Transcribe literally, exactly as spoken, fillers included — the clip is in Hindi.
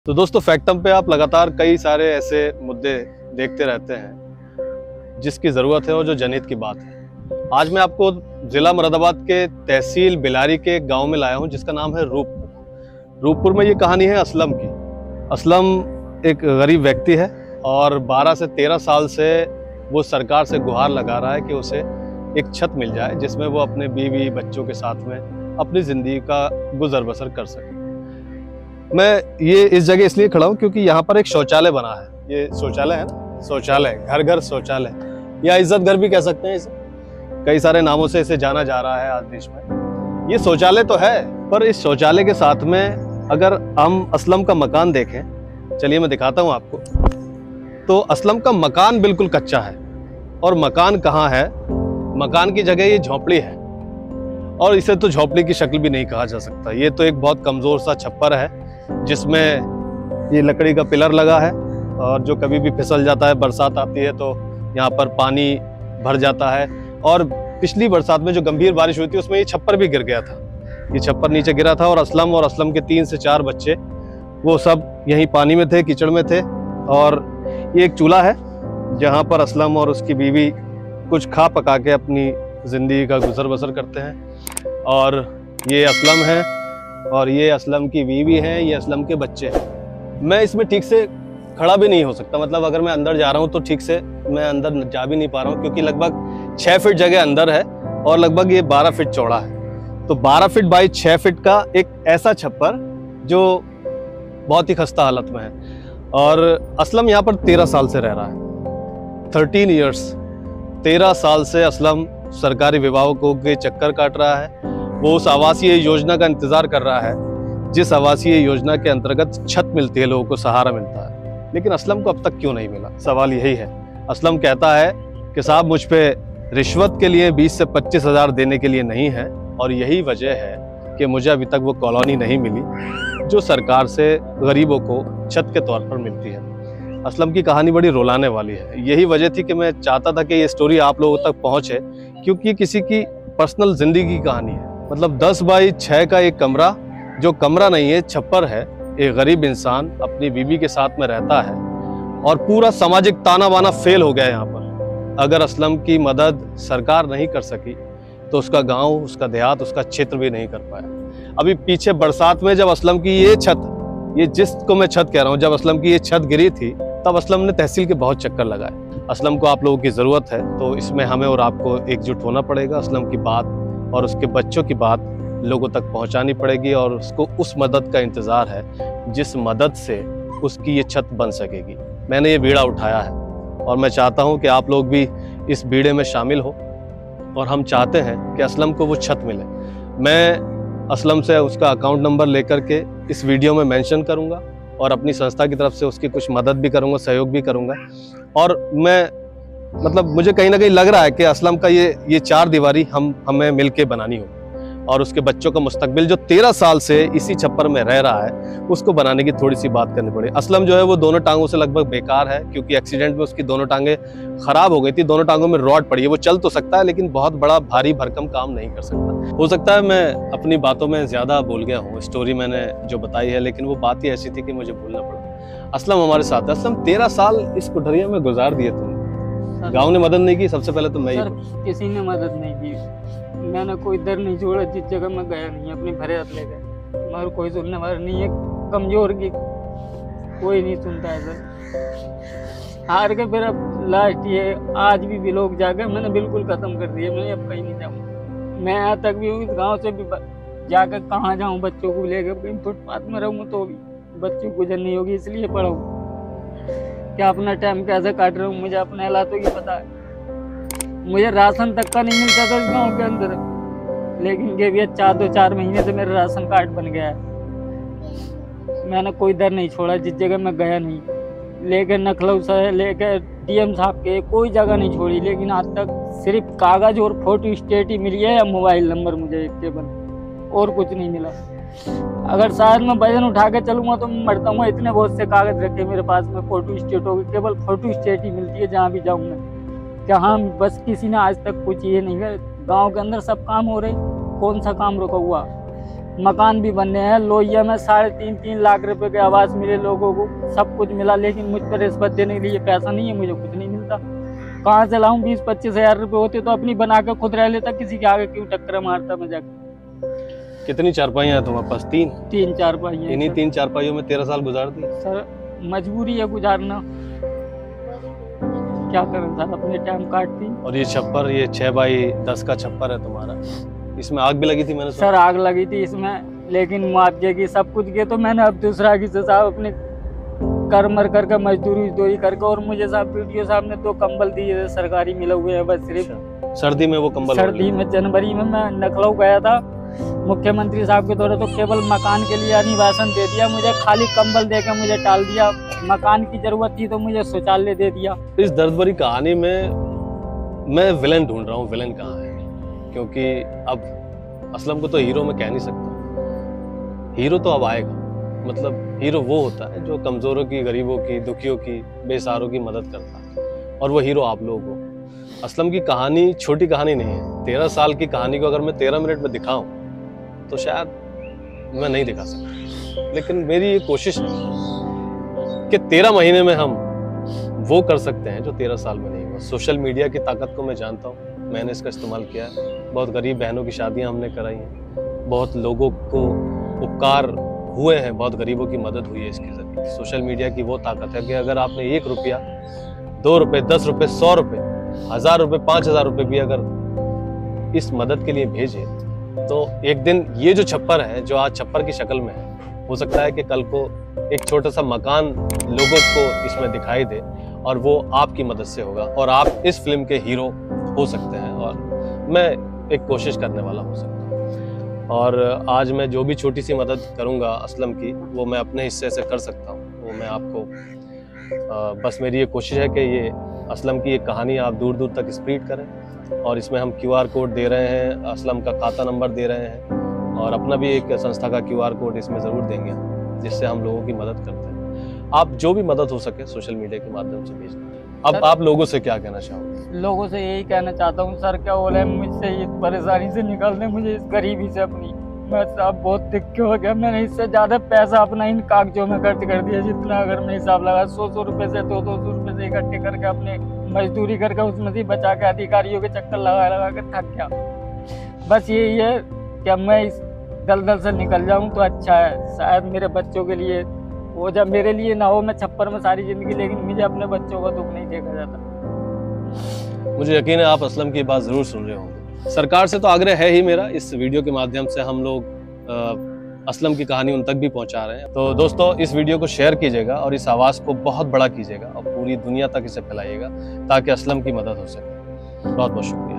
तो दोस्तों फैक्टम पे आप लगातार कई सारे ऐसे मुद्दे देखते रहते हैं जिसकी ज़रूरत है और जो जनहित की बात है। आज मैं आपको ज़िला मुरादाबाद के तहसील बिलारी के गांव में लाया हूं जिसका नाम है रूपपुर। रूपपुर में ये कहानी है असलम की। असलम एक गरीब व्यक्ति है और बारह से तेरह साल से वो सरकार से गुहार लगा रहा है कि उसे एक छत मिल जाए जिसमें वो अपने बीवी बच्चों के साथ में अपनी ज़िंदगी का गुजर बसर कर सके। मैं ये इस जगह इसलिए खड़ा हूँ क्योंकि यहाँ पर एक शौचालय बना है। ये शौचालय है ना, शौचालय, घर घर शौचालय या इज्जत घर भी कह सकते हैं इसे। कई सारे नामों से इसे जाना जा रहा है आज देश में। ये शौचालय तो है, पर इस शौचालय के साथ में अगर हम असलम का मकान देखें, चलिए मैं दिखाता हूँ आपको। तो असलम का मकान बिल्कुल कच्चा है। और मकान कहाँ है? मकान की जगह ये झोपड़ी है और इसे तो झोपड़ी की शक्ल भी नहीं कहा जा सकता। ये तो एक बहुत कमजोर सा छप्पर है जिसमें ये लकड़ी का पिलर लगा है और जो कभी भी फिसल जाता है, बरसात आती है तो यहाँ पर पानी भर जाता है। और पिछली बरसात में जो गंभीर बारिश हुई थी उसमें ये छप्पर भी गिर गया था। ये छप्पर नीचे गिरा था और असलम और असलम के तीन से चार बच्चे वो सब यहीं पानी में थे, कीचड़ में थे। और ये एक चूल्हा है जहाँ पर असलम और उसकी बीवी कुछ खा पका के अपनी ज़िंदगी का गुजर बसर करते हैं। और ये असलम है और ये असलम की बीवी है, ये असलम के बच्चे हैं। मैं इसमें ठीक से खड़ा भी नहीं हो सकता, मतलब अगर मैं अंदर जा रहा हूँ तो ठीक से मैं अंदर जा भी नहीं पा रहा हूँ क्योंकि लगभग छः फीट जगह अंदर है और लगभग ये बारह फीट चौड़ा है। तो बारह फीट बाई छः फीट का एक ऐसा छप्पर जो बहुत ही खस्ता हालत में है। और असलम यहाँ पर तेरह साल से रह रहा है, थर्टीन ईयर्स। तेरह साल से असलम सरकारी विभागों के चक्कर काट रहा है। वो उस आवासीय योजना का इंतजार कर रहा है जिस आवासीय योजना के अंतर्गत छत मिलती है, लोगों को सहारा मिलता है। लेकिन असलम को अब तक क्यों नहीं मिला? सवाल यही है। असलम कहता है कि साहब मुझ पे रिश्वत के लिए बीस से पच्चीस हजार देने के लिए नहीं है और यही वजह है कि मुझे अभी तक वो कॉलोनी नहीं मिली जो सरकार से गरीबों को छत के तौर पर मिलती है। असलम की कहानी बड़ी रुलाने वाली है। यही वजह थी कि मैं चाहता था कि ये स्टोरी आप लोगों तक पहुंचे क्योंकि ये किसी की पर्सनल जिंदगी की कहानी है। मतलब दस बाई छः का एक कमरा, जो कमरा नहीं है छप्पर है। एक गरीब इंसान अपनी बीवी के साथ में रहता है और पूरा सामाजिक ताना बाना फेल हो गया यहाँ पर। अगर असलम की मदद सरकार नहीं कर सकी तो उसका गांव, उसका देहात, उसका क्षेत्र भी नहीं कर पाया। अभी पीछे बरसात में जब असलम की ये छत, ये जिसको मैं छत कह रहा हूँ, जब असलम की ये छत गिरी थी तब असलम ने तहसील के बहुत चक्कर लगाए। असलम को आप लोगों की ज़रूरत है तो इसमें हमें और आपको एकजुट होना पड़ेगा। असलम की बात और उसके बच्चों की बात लोगों तक पहुंचानी पड़ेगी और उसको उस मदद का इंतज़ार है जिस मदद से उसकी ये छत बन सकेगी। मैंने ये बीड़ा उठाया है और मैं चाहता हूं कि आप लोग भी इस बीड़े में शामिल हो और हम चाहते हैं कि असलम को वो छत मिले। मैं असलम से उसका अकाउंट नंबर लेकर के इस वीडियो में मेंशन करूंगा और अपनी संस्था की तरफ से उसकी कुछ मदद भी करूंगा, सहयोग भी करूंगा। और मैं मतलब मुझे कहीं ना कहीं लग रहा है कि असलम का ये ये चार दीवारी हम हमें मिलके बनानी होगी और उसके बच्चों का मुस्तकबिल जो तेरह साल से इसी छप्पर में रह रहा है उसको बनाने की थोड़ी सी बात करनी पड़ेगी। असलम जो है वो दोनों टांगों से लगभग बेकार है क्योंकि एक्सीडेंट में उसकी दोनों टांगें खराब हो गई थी। दोनों टांगों में रॉड पड़ी है। वो चल तो सकता है लेकिन बहुत बड़ा भारी भरकम काम नहीं कर सकता। हो सकता है मैं अपनी बातों में ज्यादा बोल गया हूँ, स्टोरी मैंने जो बताई है, लेकिन वो बात ही ऐसी थी कि मुझे बोलना पड़ा। असलम हमारे साथ है। असलम तेरह साल इस कुठरिया में गुजार दिए तुमने, गांव ने मदद नहीं की? सबसे पहले तो मैं सर, किसी ने मदद नहीं की। मैंने कोई दर नहीं छोड़ा, जिस जगह में गया नहीं अपनी फरियाद ले गए, मगर कोई सुनने वाला नहीं है। कमजोर की कोई नहीं सुनता है सर। हार के फिर अब लास्ट ये आज भी, भी लोग जाकर मैंने बिल्कुल खत्म कर दिया। मैं अब कहीं नहीं जाऊँगा। मैं यहाँ तक भी हूँ, इस गाँव से भी जाकर कहाँ जाऊँ? बच्चों को लेकर कहीं फुटपाथ में रहूँ तो भी बच्चों को गुजर नहीं होगी, इसलिए पढ़ाऊँ। क्या अपना टाइम कैसे काट रहा हूँ मुझे अपने हालातों की पता है। मुझे राशन तक का नहीं मिलता था इस गाँव के अंदर, लेकिन ये भी चार दो चार महीने से मेरा राशन कार्ड बन गया है। मैंने कोई दर नहीं छोड़ा, जिस जगह मैं गया नहीं, लेकर नखलऊ से लेकर डीएम साहब के कोई जगह नहीं छोड़ी। लेकिन आज तक सिर्फ कागज और फोटो स्टेट ही मिली है या मोबाइल नंबर, मुझे एक केवल, और कुछ नहीं मिला। अगर शायद मैं वजन उठा के चलूंगा तो मैं मरता हूँ। इतने बहुत से कागज रखे मेरे पास में, फोटो स्टेट हो गई, केवल फोटो स्टेट ही मिलती है जहाँ भी जाऊँ मैं। क्या हाँ, बस किसी ने आज तक कुछ ये नहीं है। गांव के अंदर सब काम हो रहे, कौन सा काम रुका हुआ? मकान भी बनने हैं। लोहिया में साढ़े तीन तीन लाख रुपए के आवास मिले लोगों को, सब कुछ मिला, लेकिन मुझ पर रिश्वत देने के लिए पैसा नहीं है, मुझे कुछ नहीं मिलता। कहाँ से लाऊं? बीस पच्चीस हजार रुपये होते तो अपनी बना कर खुद रह लेता, किसी के आगे क्यों टक्कर मारता मैं जाकर। कितनी चारपाइयाँ हैं तुम्हारे पास? तीन तीन चारपाइयाँ। इन्हीं तीन चारपाइयों में तेरह साल गुजार दी सर, मजबूरी है गुजारना, क्या करें सर, अपने टाइम काटती। और ये छप्पर, ये छह बाई दस का छप्पर है तुम्हारा, इसमें आग भी लगी थी मैंने सुना। सर आग लगी थी इसमें, लेकिन मुआवजे की सब कुछ किए, तो मैंने अब दूसरा की से साहब अपने कर मर करके मजदूरी उजदूरी करके, और मुझे साहब वीडियो साहब ने दो कंबल दिए थे सरकारी मिले हुए हैं बस सिर्फ। सर्दी में वो कंबल? सर्दी में जनवरी में मैं लखनऊ गया था मुख्यमंत्री साहब के दौरे, तो केवल मकान के लिए अनिवासन दे दिया मुझे, खाली कंबल देकर मुझे टाल दिया। मकान की जरूरत थी तो मुझे शौचालय दे दिया। इस दर्द भरी कहानी में मैं विलेन ढूंढ रहा हूँ, विलेन कहाँ है? क्योंकि अब असलम को तो हीरो में कह नहीं सकता, हीरो तो अब आएगा। मतलब हीरो वो होता है जो कमजोरों की, गरीबों की, दुखियों की, बेसहारों की मदद करता है, और वो हीरो आप लोगों को। असलम की कहानी छोटी कहानी नहीं है। तेरह साल की कहानी को अगर मैं तेरह मिनट में दिखाऊं तो शायद मैं नहीं दिखा सकता, लेकिन मेरी ये कोशिश है कि तेरह महीने में हम वो कर सकते हैं जो तेरह साल में नहीं हुआ। सोशल मीडिया की ताकत को मैं जानता हूँ, मैंने इसका इस्तेमाल किया है। बहुत गरीब बहनों की शादियां हमने कराई हैं, बहुत लोगों को उपकार हुए हैं, बहुत गरीबों की मदद हुई है इसके जरिए। सोशल मीडिया की वो ताकत है कि अगर आपने एक रुपया, दो रुपये, दस रुपये, सौ रुपये, हजार रुपये, पाँच हजार रुपये भी अगर इस मदद के लिए भेजे, तो एक दिन ये जो छप्पर है, जो आज छप्पर की शक्ल में है, हो सकता है कि कल को एक छोटा सा मकान लोगों को इसमें दिखाई दे, और वो आपकी मदद से होगा, और आप इस फिल्म के हीरो हो सकते हैं, और मैं एक कोशिश करने वाला हो सकता हूँ। और आज मैं जो भी छोटी सी मदद करूँगा असलम की, वो मैं अपने हिस्से से कर सकता हूँ, वो मैं आपको आ, बस मेरी ये कोशिश है कि ये असलम की एक कहानी आप दूर दूर तक स्प्रेड करें, और इसमें हम क्यू आर कोड दे रहे हैं, असलम का खाता नंबर दे रहे हैं, और अपना भी एक संस्था का क्यू आर कोड इसमें ज़रूर देंगे, जिससे हम लोगों की मदद करते हैं। आप जो भी मदद हो सके सोशल मीडिया के माध्यम से भेजें। अब आप लोगों से क्या कहना चाहोगे? लोगों से यही कहना चाहता हूँ सर, क्या बोले, मुझसे इस परेशानी से निकाल दें, मुझे इस गरीबी से अपनी। मैं साहब बहुत दिक्कत हो गया, मैंने इससे ज्यादा पैसा अपना इन कागजों में खर्च कर दिया, जितना अगर मैं हिसाब लगा सौ सौ रुपए से, दो दो सौ रुपए से इकट्ठे करके अपने मजदूरी करके उसमें से बचा के अधिकारियों के चक्कर लगा लगा के थक गया। बस यही है कि मैं इस दलदल से निकल जाऊं तो अच्छा है, शायद मेरे बच्चों के लिए वो, जब मेरे लिए ना हो, मैं छप्पर में सारी जिंदगी, लेकिन मुझे अपने बच्चों का दुख नहीं देखा जाता। मुझे यकीन है आप असलम की बात जरूर सुन रहे होंगे। सरकार से तो आग्रह है ही मेरा, इस वीडियो के माध्यम से हम लोग आ, असलम की कहानी उन तक भी पहुंचा रहे हैं। तो दोस्तों, इस वीडियो को शेयर कीजिएगा और इस आवाज़ को बहुत बड़ा कीजिएगा और पूरी दुनिया तक इसे फैलाइएगा, ताकि असलम की मदद हो सके। बहुत बहुत शुक्रिया।